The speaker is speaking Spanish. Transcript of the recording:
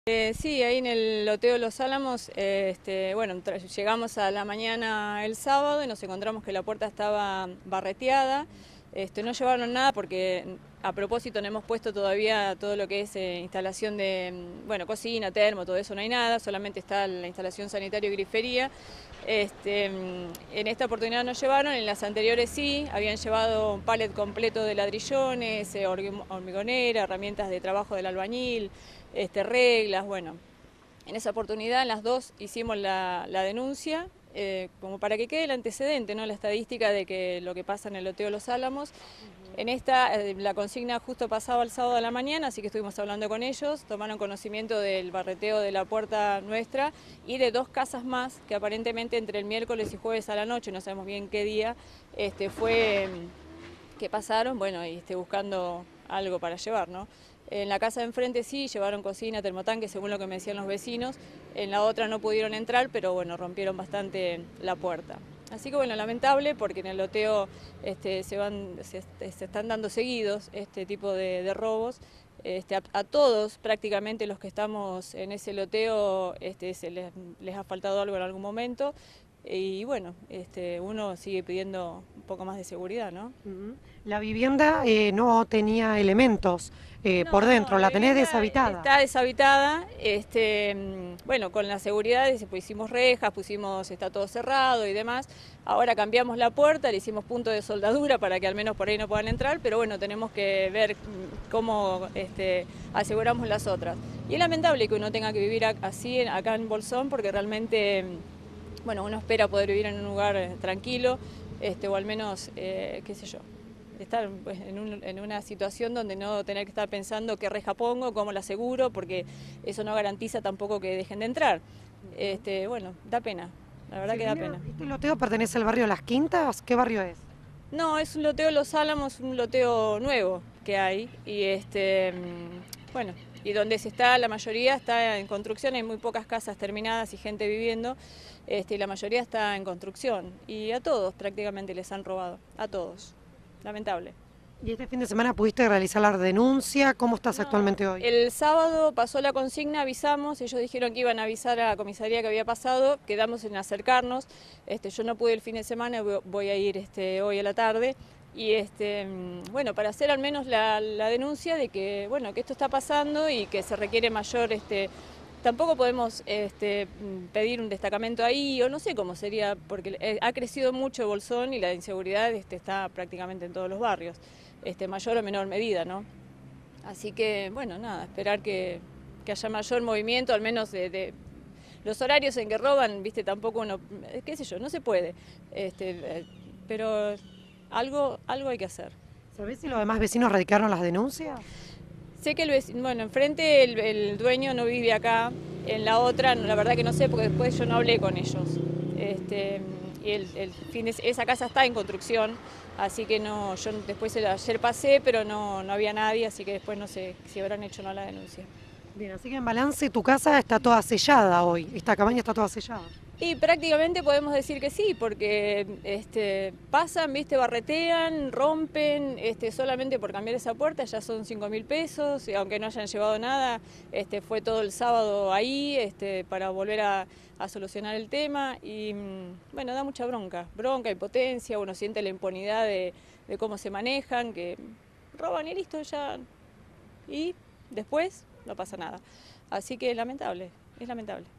Sí, ahí en el loteo Los Álamos, bueno, llegamos a la mañana el sábado y nos encontramos que la puerta estaba barreteada. No llevaron nada porque a propósito no hemos puesto todavía todo lo que es instalación de, bueno, cocina, termo, todo eso no hay nada, solamente está la instalación sanitario y grifería. En esta oportunidad no llevaron, en las anteriores sí, habían llevado un palet completo de ladrillones, hormigonera, herramientas de trabajo del albañil, reglas, bueno. En esa oportunidad, en las dos, hicimos la denuncia, como para que quede el antecedente, ¿no? La estadística de que lo que pasa en el loteo Los Álamos. En esta, la consigna justo pasaba el sábado a la mañana, así que estuvimos hablando con ellos, tomaron conocimiento del barreteo de la puerta nuestra y de dos casas más que aparentemente entre el miércoles y jueves a la noche, no sabemos bien qué día, fue que pasaron, bueno, y buscando algo para llevar, ¿no? En la casa de enfrente sí, llevaron cocina, termotanque, según lo que me decían los vecinos. En la otra no pudieron entrar, pero bueno, rompieron bastante la puerta. Así que bueno, lamentable porque en el loteo se están dando seguidos este tipo de robos. A todos prácticamente los que estamos en ese loteo les ha faltado algo en algún momento. Y bueno, uno sigue pidiendo un poco más de seguridad, ¿no? La vivienda no tenía elementos por No, no, dentro, la la tenés vivienda deshabitada. está deshabitada. Bueno, con la seguridad pusimos rejas, está todo cerrado y demás. Ahora cambiamos la puerta, le hicimos punto de soldadura para que al menos por ahí no puedan entrar, pero bueno, tenemos que ver cómo aseguramos las otras. Y es lamentable que uno tenga que vivir así acá en Bolsón, porque realmente, bueno, uno espera poder vivir en un lugar tranquilo, o al menos, qué sé yo, estar pues, en una situación donde no tener que estar pensando qué reja pongo, cómo la aseguro, porque eso no garantiza tampoco que dejen de entrar. Bueno, da pena, la verdad que da pena. ¿Este loteo pertenece al barrio Las Quintas? ¿Qué barrio es? No, es un loteo Los Álamos, un loteo nuevo que hay, y bueno, y donde se está, la mayoría está en construcción, hay muy pocas casas terminadas y gente viviendo, y la mayoría está en construcción, y a todos prácticamente les han robado, a todos, lamentable. ¿Y este fin de semana pudiste realizar la denuncia? ¿Cómo estás No, actualmente hoy? el sábado pasó la consigna, avisamos, ellos dijeron que iban a avisar a la comisaría que había pasado, quedamos en acercarnos, yo no pude el fin de semana, voy a ir hoy a la tarde, y bueno, para hacer al menos la denuncia de que, bueno, que esto está pasando y que se requiere mayor, tampoco podemos pedir un destacamento ahí, o no sé cómo sería, porque ha crecido mucho Bolsón y la inseguridad está prácticamente en todos los barrios, mayor o menor medida, ¿no? Así que, bueno, nada, esperar que haya mayor movimiento, al menos los horarios en que roban, viste, tampoco uno, qué sé yo, no se puede, pero algo hay que hacer. ¿Sabés si los demás vecinos radicaron las denuncias? Sé que bueno, enfrente el dueño no vive acá, en la otra, la verdad que no sé, porque después yo no hablé con ellos. Y esa casa está en construcción, así que no, yo después ayer pasé, pero no había nadie, así que después no sé si habrán hecho o no la denuncia. Bien, así que en balance tu casa está toda sellada hoy, esta cabaña está toda sellada. Y prácticamente podemos decir que sí, porque pasan, viste, barretean, rompen, solamente por cambiar esa puerta ya son 5.000 pesos, y aunque no hayan llevado nada, fue todo el sábado ahí, para volver a solucionar el tema, y bueno, da mucha bronca, impotencia, uno siente la impunidad de cómo se manejan, que roban y listo, ya, y después no pasa nada. Así que es lamentable.